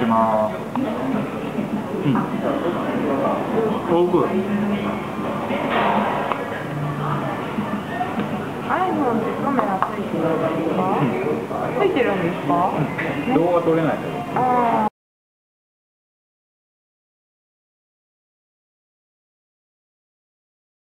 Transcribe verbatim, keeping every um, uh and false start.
ます。うん。おいしい。 iPhone ってカメラついてるんですか？ついてるんですか？ 動画撮れないけど。 ああ。